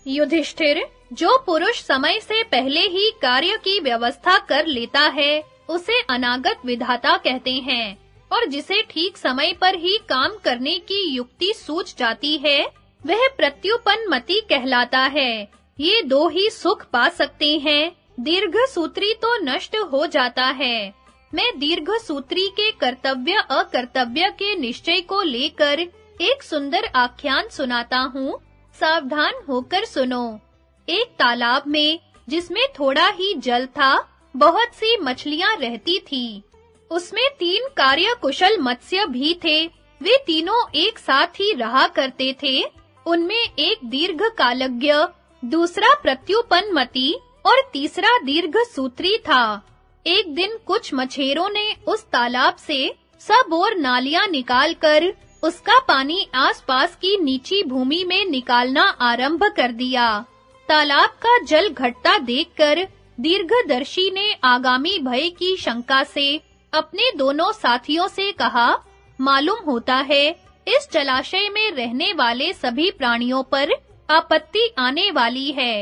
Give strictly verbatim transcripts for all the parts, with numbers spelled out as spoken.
युधिष्ठिर, जो पुरुष समय से पहले ही कार्य की व्यवस्था कर लेता है उसे अनागत विधाता कहते हैं, और जिसे ठीक समय पर ही काम करने की युक्ति सूझ जाती है वह प्रत्युपन्नमति कहलाता है। ये दो ही सुख पा सकते हैं, दीर्घसूत्री तो नष्ट हो जाता है। मैं दीर्घसूत्री के कर्तव्य अकर्तव्य के निश्चय को लेकर एक सुंदर आख्यान सुनाता हूँ, सावधान होकर सुनो। एक तालाब में, जिसमें थोड़ा ही जल था, बहुत सी मछलियां रहती थी। उसमें तीन कार्य कुशल मत्स्य भी थे। वे तीनों एक साथ ही रहा करते थे। उनमें एक दीर्घकालज्ञ, दूसरा प्रत्युपन्नमति और तीसरा दीर्घसूत्री था। एक दिन कुछ मछेरों ने उस तालाब से सब ओर नालियां निकालकर उसका पानी आसपास की नीची भूमि में निकालना आरंभ कर दिया। तालाब का जल घटता देखकर दीर्घदर्शी ने आगामी भय की शंका से अपने दोनों साथियों से कहा, मालूम होता है इस जलाशय में रहने वाले सभी प्राणियों पर आपत्ति आने वाली है।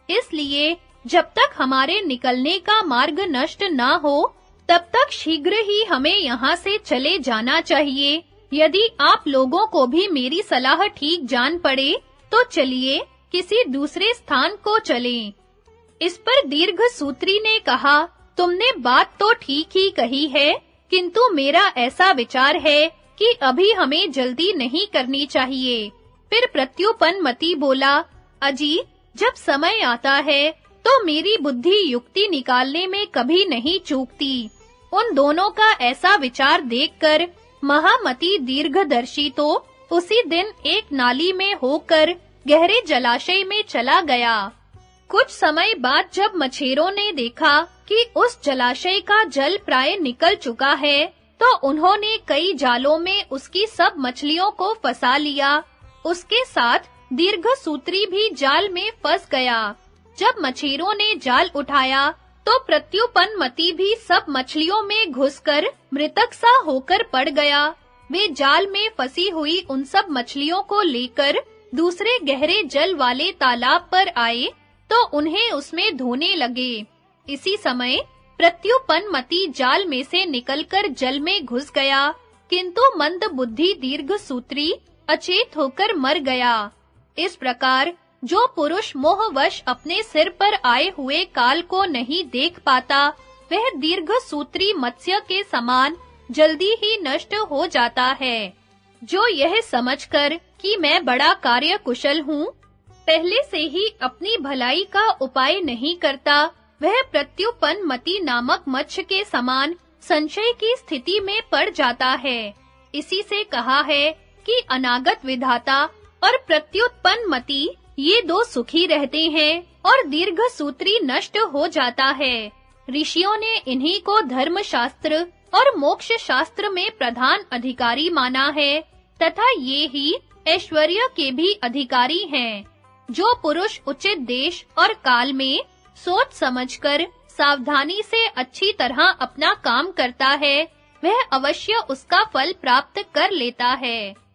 इसलिए जब तक हमारे निकलने का मार्ग नष्ट ना हो, तब तक शीघ्र ही हमें यहाँ से चले जाना चाहिए। यदि आप लोगों को भी मेरी सलाह ठीक जान पड़े, तो चलिए किसी दूसरे स्थान को चलें। इस पर दीर्घसूत्री ने कहा, तुमने बात तो ठीक ही कही है, किंतु मेरा ऐसा विचार है कि अभी हमें जल्दी नहीं करनी चाहिए। फिर प्रत्युपन्नमति बोला, अजी, जब समय आता है तो मेरी बुद्धि युक्ति निकालने में कभी नहीं चूकती। उन दोनों का ऐसा विचार देखकर महामति दीर्घदर्शी तो उसी दिन एक नाली में होकर गहरे जलाशय में चला गया। कुछ समय बाद जब मछेरों ने देखा कि उस जलाशय का जल प्राय निकल चुका है, तो उन्होंने कई जालों में उसकी सब मछलियों को फंसा लिया। उसके साथ दीर्घसूत्री भी जाल में फंस गया। जब मछेरों ने जाल उठाया, तो प्रत्युपन्नमति भी सब मछलियों में घुसकर मृतक सा होकर पड़ गया। वे जाल में फंसी हुई उन सब मछलियों को लेकर दूसरे गहरे जल वाले तालाब पर आए, तो उन्हें उसमें धोने लगे। इसी समय प्रत्युपन्नमति जाल में से निकलकर जल में घुस गया, किंतु मंदबुद्धि दीर्घसूत्री अचेत होकर मर गया। इस प्रकार जो पुरुष मोहवश अपने सिर पर आए हुए काल को नहीं देख पाता, वह दीर्घसूत्री मत्स्य के समान जल्दी ही नष्ट हो जाता है। जो यह समझकर कि मैं बड़ा कार्य कुशल हूँ, पहले से ही अपनी भलाई का उपाय नहीं करता, वह प्रत्युपन्नमति नामक मत्स्य के समान संशय की स्थिति में पड़ जाता है। इसी से कहा है कि अनागत विधाता और प्रत्युपन्नमति ये दो सुखी रहते हैं और दीर्घसूत्री नष्ट हो जाता है। ऋषियों ने इन्हीं को धर्मशास्त्र और मोक्ष शास्त्र में प्रधान अधिकारी माना है, तथा ये ही ऐश्वर्य के भी अधिकारी हैं। जो पुरुष उचित देश और काल में सोच समझकर सावधानी से अच्छी तरह अपना काम करता है, वह अवश्य उसका फल प्राप्त कर लेता है।